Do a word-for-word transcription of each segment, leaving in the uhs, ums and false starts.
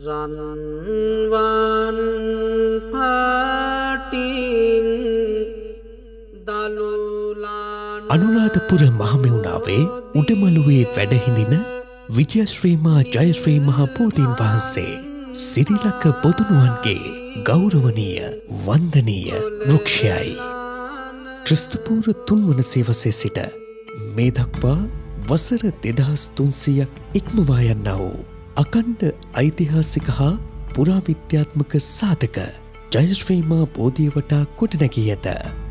රන්වන් පාටින් දලුලාන අනුරාධපුර මහමෙවුනාවේ උඩමළුවේ වැඩහිඳින විජයශ්‍රීමා ජයශ්‍රී මහා බෝධීන් වහන්සේ සිරිලක බොදුනුවන්ගේ ගෞරවනීය වන්දනීය වෘක්ෂයයි. ක්‍රිස්තුපූර්ව තුන්වන සියවසේ සිට මේ දක්වා වසර දෙදහස් තුන්සීයක් ඉක්මවා යන්නා වූ අකණ්ඩ ඓතිහාසික හා පුරාවිද්‍යාත්මක සාධක ජයශ්‍රීමා බෝධිය වටා ගොඩනැගී ඇත.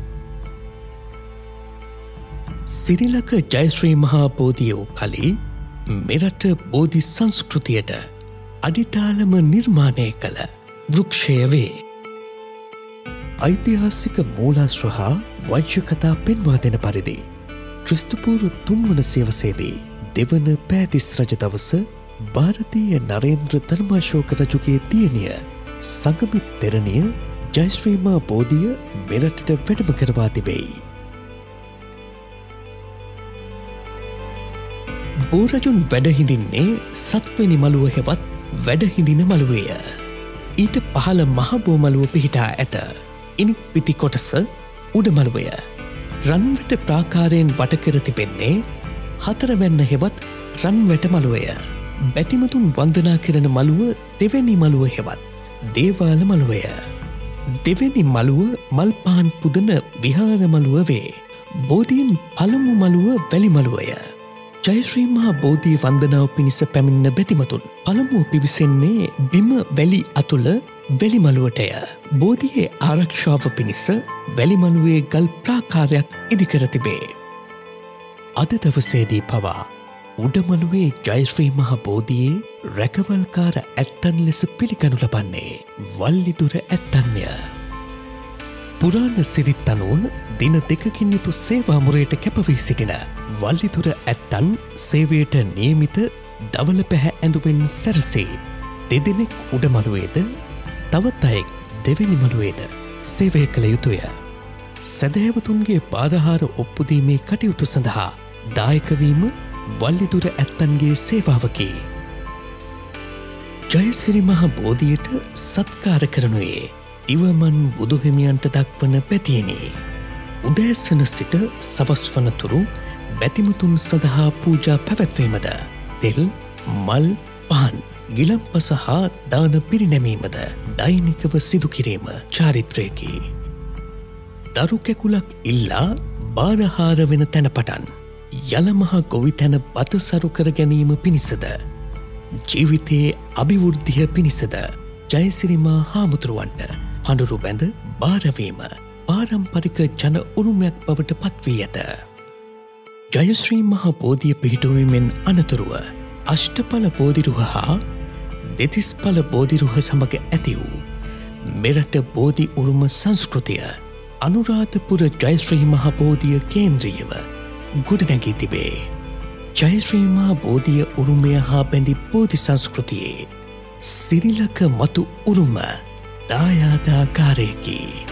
සිරිලක ජයශ්‍රී මහා බෝධිය වූ කලී මෙරට බෝධි සංස්කෘතියට අඩිතාලම නිර්මාණය කළ වෘක්ෂය වේ. ඓතිහාසික මූලාශ්‍ර හා වංශකතා පෙන්වා දෙන පරිදි ක්‍රිස්තුපූර්ව තුන්වන සියවසේදී දෙවන පෑතිස් රජ දවස භාරතීය නරේන්ද්‍ර ධර්මාශෝක රජුගේ දියණිය සංගමිත් තෙරණිය ජයශ්‍රීමා බෝධිය මෙරටට වැඩම කරවා තිබෙයි. බෝරජුන් වැඩහිඳින්නේ සත්වනි මළුව හෙවත් වැඩහිඳින මළුවේය. ඊට පහළ මහබෝ මළුව පිහිටා ඇත. ඉනිත් පිති කොටස උඩමළුවය. රන්වැට ප්‍රාකාරයෙන් වටකර තිබෙන්නේ හතරවැන්න හෙවත් රන්වැට මළුවය. බැතිමතුන් වන්දනා කරන මළුව දෙවැනි මළුව හෙවත් දේවාල මළුවය. දෙවැනි මළුව මල්පාන් පුදන විහාර මළුව වේ. බෝධීන් පළමු මළුව වැලි මළුවය. ජයශ්‍රී මහා බෝධී වන්දනාව පිණිස පැමිණෙන බැතිමතුන් පළමුව පිවිසෙන්නේ බිම වැලි අතුල වැලිමළුවටය. බෝධියේ ආරක්ෂාව පිණිස වැලිමළුවේ ගල් ප්‍රාකාරයක් ඉදිකර තිබේ. අද දවසේදී පවා උඩමළුවේ ජයශ්‍රී මහා බෝධියේ රැකවල්කාර ඇත්තන් ලෙස පිළිගනු ලබන්නේ වල්ලිදුර ඇත්තන්ය. පුරාණ සිරිත් අනුව දින දෙකකින් යුතු සේවාමුරයට කැපවී සිටින වල්ලිදුර ඇත්තන් සේවයට නියමිත දවල පැහැ ඇඳුමෙන් සැරසේ දෙදෙනෙක් උඩමළුවේද තවත් අයෙක් දෙවැනි මළුවේද සේවය කළ යුතුය. සැදැහැවතුන්ගේ පාරහාර ඔප්පුදීමේ කටයුතු සඳහා දායකවීම වල්ලිදුර ඇත්තන්ගේ සේවාවකි. ජයසිරි මහා බෝධියට සත්කාර කරනුයේ දිවමන් බුදුහිමියන්ට දක්වන පැතියනේ. උදෑසන සිට සවස් වනතුරු බැතිමතුන් සඳහා පූජා පැවැත්වීමද තෙල් මල් පහන් ගිලම්පස හා දාන පිරිනැමීමද දෛනිකව සිදු කිරීම චාරිත්‍රයකි. දරු කැකුලක් ඉල්ලා බාරහාර වෙන තැන පටන් යලමහා ගොවි තැන බත සරු කර ගැනීම පිණිසද ජීවිතයේ අභිවෘද්ධිය පිණිසද ජයසිරිමා හාමුදුරුවන්ට පඬුරු බැඳ බාරවීම පාරම්පරික ජන උරුමයක් බවට පත්වී ඇත. ජයශ්‍රී මහා බෝධිය පිහිටුවීමෙන් අනතුරුව අෂ්ටඵල බෝධිරුහ හා දෙතිස්ඵල බෝධිරුහ සමග ඇති වූ මෙරට බෝධි උරුම සංස්කෘතිය අනුරාධපුර ජයශ්‍රී මහා බෝධිය කේන්ද්‍රීයව ගොඩනැගී තිබේ. ජයශ්‍රී මහා බෝධිය උරුමය හා බැඳි බෝධි සංස්කෘතියේ සිරිලක මතු උරුම දායාදාකාරයකි.